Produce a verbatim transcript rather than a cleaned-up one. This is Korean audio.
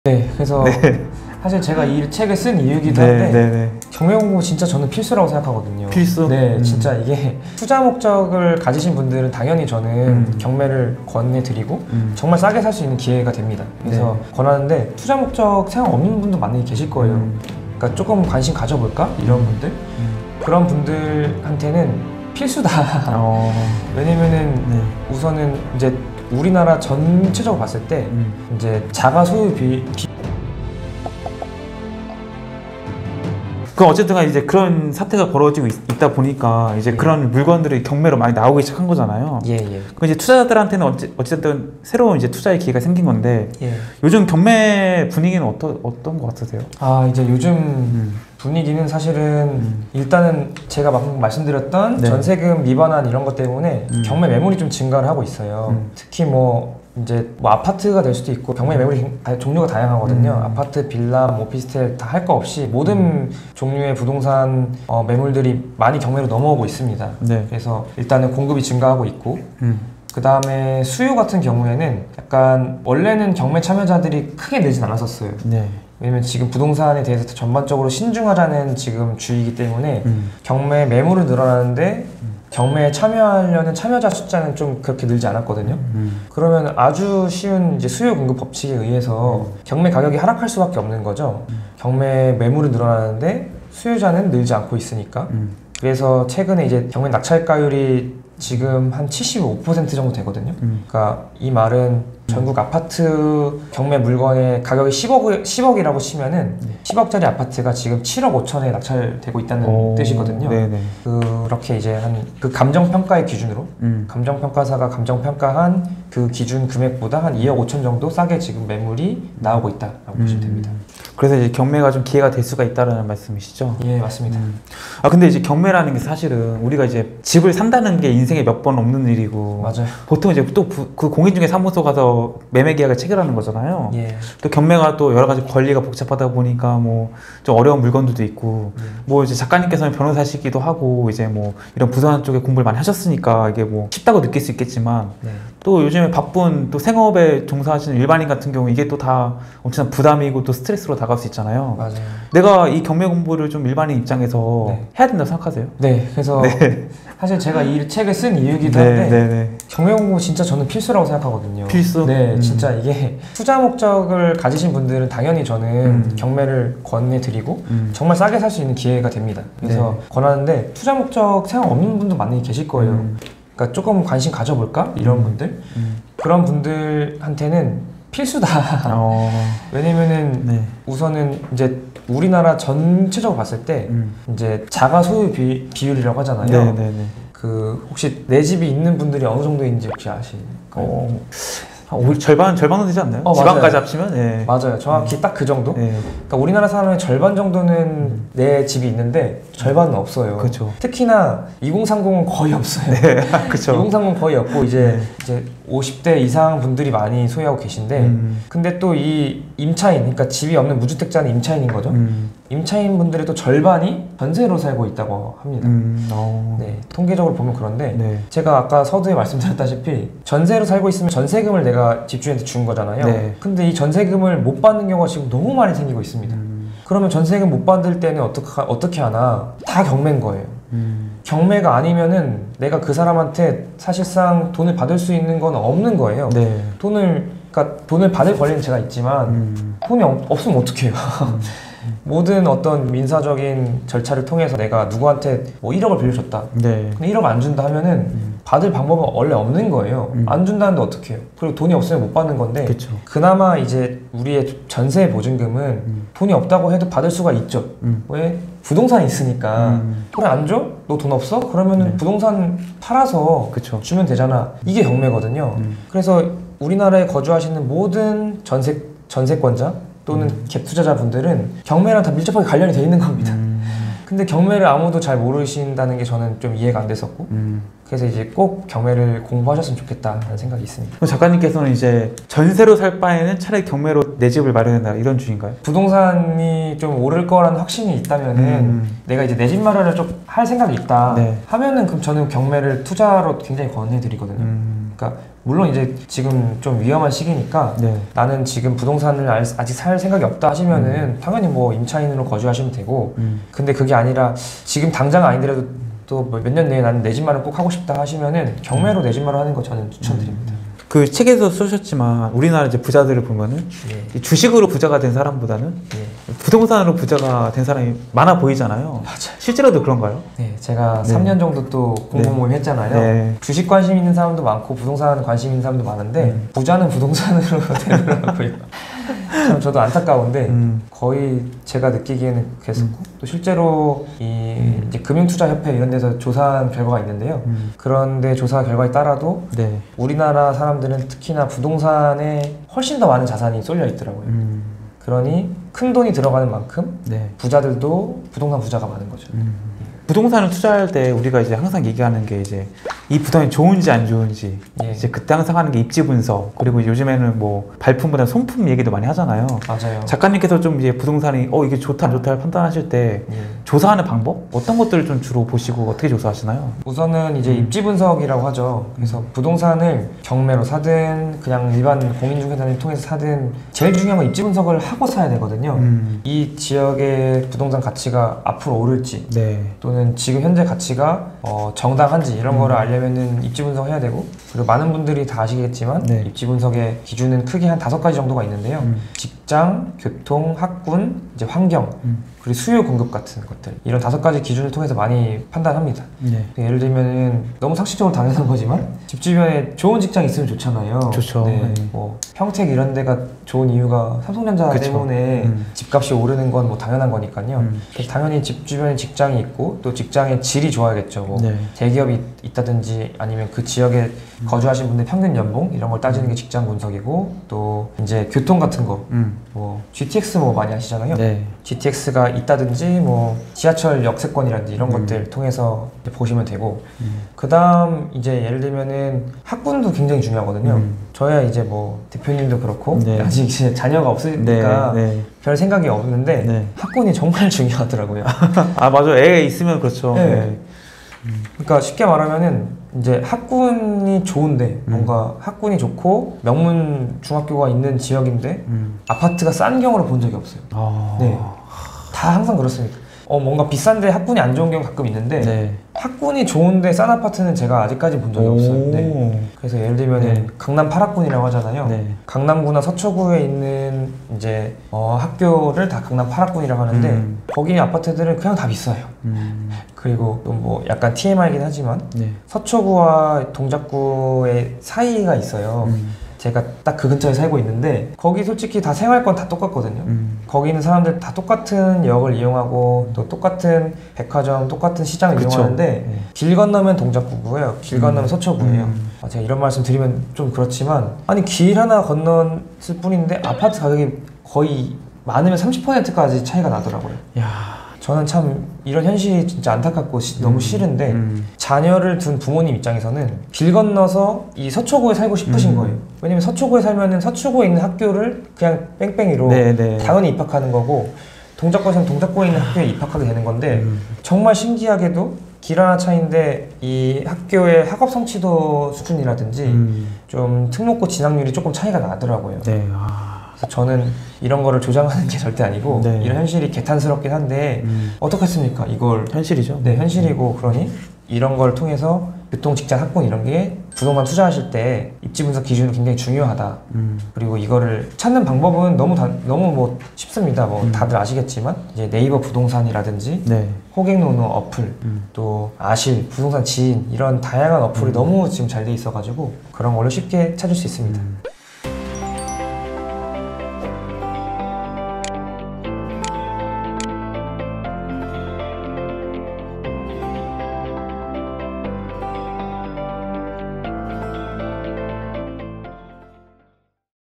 네, 그래서 네. 사실 제가 이 책을 쓴 이유이기도 네, 한데 네, 네. 경매 공부 진짜 저는 필수라고 생각하거든요. 필수? 네, 음. 진짜 이게 투자 목적을 가지신 분들은 당연히 저는 음. 경매를 권해드리고 음. 정말 싸게 살 수 있는 기회가 됩니다. 그래서 네. 권하는데 투자 목적 생각 없는 분도 많이 계실 거예요. 음. 그러니까 조금 관심 가져볼까? 이런 분들 음. 그런 분들한테는 필수다. 어. 왜냐면은 네. 우선은 이제 우리나라 전체적으로 봤을 때 음. 이제 자가 소유 비, 비 그럼 어쨌든 간에 이제 그런 사태가 벌어지고 있, 다 보니까 이제 예. 그런 물건들이 경매로 많이 나오기 시작한 거잖아요. 예, 예. 그 이제 투자자들한테는 어찌, 어쨌든 새로운 이제 투자의 기회가 생긴 건데 예. 요즘 경매 분위기는 어떠, 어떤 것 같으세요? 아 이제 요즘 음. 분위기는 사실은 음. 일단은 제가 방금 말씀드렸던 네. 전세금 미반환 이런 것 때문에 음. 경매 매물이 좀 증가를 하고 있어요. 음. 특히 뭐 이제 뭐 아파트가 될 수도 있고 경매 매물이 다- 종류가 다양하거든요. 음. 아파트, 빌라, 뭐 오피스텔 다 할 거 없이 모든 음. 종류의 부동산 어, 매물들이 많이 경매로 넘어오고 있습니다. 네. 그래서 일단은 공급이 증가하고 있고 음. 그 다음에 수요 같은 경우에는 약간 원래는 경매 참여자들이 크게 늘진 않았었어요. 네. 왜냐면 지금 부동산에 대해서 전반적으로 신중하자는 지금 주의이기 때문에 음. 경매 매물은 늘어나는데 경매에 참여하려는 참여자 숫자는 좀 그렇게 늘지 않았거든요. 음. 그러면 아주 쉬운 이제 수요 공급 법칙에 의해서 경매 가격이 하락할 수밖에 없는 거죠. 경매 매물은 늘어나는데 수요자는 늘지 않고 있으니까. 음. 그래서 최근에 이제 경매 낙찰가율이 지금 한 칠십오 퍼센트 정도 되거든요. 음. 그러니까 이 말은 전국 아파트 경매 물건의 가격이 십억, 십억이라고 치면은 네. 십억짜리 아파트가 지금 칠억 오천에 낙찰되고 있다는 오. 뜻이거든요. 네네. 그렇게 이제 한 그 감정평가의 기준으로 음. 감정평가사가 감정평가한 그 기준 금액보다 한 이억 오천 정도 싸게 지금 매물이 나오고 있다라고 음. 보시면 됩니다. 그래서 이제 경매가 좀 기회가 될 수가 있다는 말씀이시죠? 예, 맞습니다. 음. 아 근데 이제 경매라는 게 사실은 우리가 이제 집을 산다는 게 인생에 몇 번 없는 일이고 맞아요. 보통 이제 또 그 공인중개 사무소 가서 매매 계약을 체결하는 거잖아요. 예. 또 경매가 또 여러 가지 권리가 복잡하다 보니까 뭐 좀 어려운 물건들도 있고 음. 뭐 이제 작가님께서는 변호사시기도 하고 이제 뭐 이런 부동산 쪽에 공부를 많이 하셨으니까 이게 뭐 쉽다고 느낄 수 있겠지만 네. 또 요즘에 바쁜 또 생업에 종사하시는 일반인 같은 경우 이게 또 다 엄청난 부담이고 또 스트레스로 다가올 수 있잖아요. 맞아요. 내가 이 경매 공부를 좀 일반인 입장에서 네. 해야 된다고 생각하세요? 네, 그래서 네. 사실 제가 이 책을 쓴 이유이기도 네, 한데 네, 네. 경매 공부 진짜 저는 필수라고 생각하거든요. 필수? 네, 음. 진짜 이게 투자 목적을 가지신 분들은 당연히 저는 음. 경매를 권해드리고 음. 정말 싸게 살 수 있는 기회가 됩니다. 그래서 네. 권하는데 투자 목적 생각 없는 분도 많이 계실 거예요. 음. 그러니까 조금 관심 가져볼까? 이런 음. 분들 음. 그런 분들한테는 필수다. 어. 왜냐면은 네. 우선은 이제 우리나라 전체적으로 봤을 때 음. 이제 자가 소유 비, 비율이라고 하잖아요. 네, 네, 네. 그 혹시 내 집이 있는 분들이 어느 정도인지 혹시 아실까요? 어. 한 오- 절반 절반은 되지 않나요? 어, 지방까지 맞아요. 합치면? 예. 맞아요. 정확히 딱 그 정도? 예. 그러니까 우리나라 사람의 절반 정도는 내 집이 있는데 절반은 없어요. 그렇죠. 특히나 이공삼공은 거의 없어요. 그렇죠. 이공삼공 거의 없고 이제 네. 이제 오십 대 이상 분들이 많이 소유하고 계신데 음. 근데 또 이 임차인, 그러니까 집이 없는 무주택자는 임차인인 거죠. 음. 임차인 분들의 또 절반이 전세로 살고 있다고 합니다. 음. 어. 네, 통계적으로 보면 그런데 네. 제가 아까 서두에 말씀드렸다시피 전세로 살고 있으면 전세금을 내가 집주인한테 준 거잖아요. 네. 근데 이 전세금을 못 받는 경우가 지금 너무 많이 생기고 있습니다. 음. 그러면 전세금 못 받을 때는 어떻게, 어떻게 하나? 다 경매인 거예요. 음. 경매가 아니면은 내가 그 사람한테 사실상 돈을 받을 수 있는 건 없는 거예요. 네. 돈을, 그러니까 돈을 받을 권리는 제가 있지만 음. 돈이 없, 없으면 어떡해요. 모든 어떤 민사적인 절차를 통해서 내가 누구한테 뭐 일억을 빌려줬다. 네. 근데 일억 안 준다 하면은 음. 받을 방법은 원래 없는 거예요. 음. 안 준다는데 어떡해요. 그리고 돈이 없으면 못 받는 건데 그렇죠. 그나마 이제 우리의 전세 보증금은 음. 돈이 없다고 해도 받을 수가 있죠. 음. 왜? 부동산이 있으니까. 음. 그래 안 줘? 너 돈 없어? 그러면은 네. 부동산 팔아서 그쵸. 주면 되잖아. 이게 경매거든요. 음. 그래서 우리나라에 거주하시는 모든 전세, 전세권자 또는 음. 갭 투자자분들은 경매랑 다 밀접하게 관련이 돼 있는 겁니다. 음. 근데 경매를 아무도 잘 모르신다는 게 저는 좀 이해가 안 됐었고 음. 그래서 이제 꼭 경매를 공부하셨으면 좋겠다는 생각이 있습니다. 그럼 작가님께서는 이제 전세로 살 바에는 차라리 경매로 내 집을 마련한다 이런 주의인가요? 부동산이 좀 오를 거라는 확신이 있다면은 음. 내가 이제 내 집 마련을 좀 할 생각이 있다 네. 하면은 그럼 저는 경매를 투자로 굉장히 권해드리거든요. 음. 그러니까 물론 이제 지금 좀 위험한 시기니까 네. 나는 지금 부동산을 알- 아직 살 생각이 없다 하시면은 음. 당연히 뭐 임차인으로 거주하시면 되고 음. 근데 그게 아니라 지금 당장 아니더라도 또 몇 년 내에 나는 내 집 마련 꼭 하고 싶다 하시면은 경매로 내 집 마련 하는 거 저는 추천드립니다. 그 책에서 쓰셨지만 우리나라 이제 부자들을 보면은 예. 이 주식으로 부자가 된 사람보다는 예. 부동산으로 부자가 된 사람이 많아 보이잖아요. 맞아요. 실제로도 그런가요? 네, 제가 네. 삼 년 정도 또 공부 네. 모임 했잖아요. 네. 주식 관심 있는 사람도 많고 부동산 관심 있는 사람도 많은데 음. 부자는 부동산으로 되더라고요. 참 저도 안타까운데 음. 거의 제가 느끼기에는 그랬었고 또 실제로 이 음. 이제 금융투자협회 이런 데서 조사한 결과가 있는데요. 음. 그런데 조사 결과에 따라도 네. 우리나라 사람들은 특히나 부동산에 훨씬 더 많은 자산이 쏠려 있더라고요. 음. 그러니 큰 돈이 들어가는 만큼 네. 부자들도 부동산 부자가 많은 거죠. 음. 부동산을 투자할 때 우리가 이제 항상 얘기하는 게 이제 이 부동산이 좋은지 안 좋은지 예. 이제 그때 항상 하는 게 입지 분석 그리고 요즘에는 뭐 발품보다 손품 얘기도 많이 하잖아요. 맞아요. 작가님께서 좀 이제 부동산이 어 이게 좋다 안 좋다를 판단하실 때 예. 조사하는 방법 어떤 것들을 좀 주로 보시고 어떻게 조사하시나요? 우선은 이제 음. 입지 분석이라고 하죠. 그래서 부동산을 경매로 사든 그냥 일반 공인중개사를 통해서 사든 제일 중요한 건 입지 분석을 하고 사야 되거든요. 음. 이 지역의 부동산 가치가 앞으로 오를지 네. 또는 지금 현재 가치가 어, 정당한지 이런 음. 거를 알려면은 입지 분석해야 되고 그리고 많은 분들이 다 아시겠지만 네. 입지 분석의 기준은 크게 한 다섯 가지 정도가 있는데요. 음. 직장, 교통, 학군, 이제 환경 음. 그리고 수요 공급 같은 것들 이런 다섯 가지 기준을 통해서 많이 판단합니다. 네. 예를 들면은 너무 상식적으로 당연한 거지만 집 주변에 좋은 직장 있으면 좋잖아요. 좋죠. 네, 네. 뭐 평택 이런 데가 좋은 이유가 삼성전자 그쵸. 때문에 음. 집값이 오르는 건 뭐 당연한 거니까요. 음. 그래서 당연히 집 주변에 직장이 있고 또 직장의 질이 좋아야겠죠. 뭐 네. 대기업이 있다든지 아니면 그 지역에 음. 거주하신 분들 평균 연봉 이런 걸 따지는 게 직장 분석이고 또 이제 교통 같은 거 음. 뭐 지티엑스 뭐 많이 아시잖아요. 네. 지티엑스가 있다든지 뭐 지하철 역세권이라든지 이런 음. 것들 통해서 보시면 되고 음. 그 다음 이제 예를 들면은 학군도 굉장히 중요하거든요. 음. 저야 이제 뭐 대표님도 그렇고 네. 아직 이제 자녀가 없으니까 네. 네. 별 생각이 없는데 네. 학군이 정말 중요하더라고요. 아 맞아. 애 있으면 그렇죠. 네. 네. 그러니까 쉽게 말하면은 이제 학군이 좋은데 음. 뭔가 학군이 좋고 명문 중학교가 있는 지역인데 음. 아파트가 싼 경우를 본 적이 없어요. 아. 네. 다 항상 그렇습니다. 어 뭔가 비싼데 학군이 안 좋은 경우 가끔 있는데 네. 학군이 좋은데 싼 아파트는 제가 아직까지 본 적이 오. 없어요. 네. 그래서 예를 들면은 네. 강남 팔 학군이라고 하잖아요. 네. 강남구나 서초구에 있는 이제 어, 학교를 다 강남 팔 학군이라고 하는데 음. 거기 아파트들은 그냥 다 비싸요. 음. 그리고 또 뭐 약간 티엠아이긴 하지만 네. 서초구와 동작구의 사이가 있어요. 음. 제가 딱 그 근처에 살고 있는데 거기 솔직히 다 생활권 다 똑같거든요. 음. 거기 있는 사람들 다 똑같은 역을 이용하고 또 똑같은 백화점, 똑같은 시장을 그쵸. 이용하는데 네. 길 건너면 동작구고요. 길 건너면 음. 서초구예요. 음. 아, 제가 이런 말씀 드리면 좀 그렇지만 아니 길 하나 건넜을 뿐인데 아파트 가격이 거의 많으면 삼십 퍼센트까지 차이가 나더라고요. 야. 저는 참 이런 현실이 진짜 안타깝고 시- 너무 음. 싫은데 음. 자녀를 둔 부모님 입장에서는 길 건너서 이 서초구에 살고 싶으신 음. 거예요. 왜냐면 서초구에 살면은 서초구에 있는 학교를 그냥 뺑뺑이로 네, 네. 당연히 입학하는 거고 동작구에서는 동작구에 있는 학교에 입학하게 되는 건데 음. 정말 신기하게도 길 하나 차이인데 이 학교의 학업 성취도 수준이라든지 음. 좀 특목고 진학률이 조금 차이가 나더라고요. 네. 아. 그래서 저는 이런 거를 조장하는 게 절대 아니고 네. 이런 현실이 개탄스럽긴 한데 음. 어떻겠습니까? 이걸 현실이죠. 네 현실이고 그러니 이런 걸 통해서 교통, 직장, 학군 이런 게 부동산 투자하실 때 입지 분석 기준이 굉장히 중요하다. 음. 그리고 이거를 찾는 방법은 너무 다, 너무 뭐 쉽습니다. 뭐 음. 다들 아시겠지만 이제 네이버 부동산이라든지 네. 호갱노노 어플 음. 또 아실 부동산 지인 이런 다양한 어플이 음. 너무 지금 잘 돼 있어가지고 그런 걸로 쉽게 찾을 수 있습니다. 음.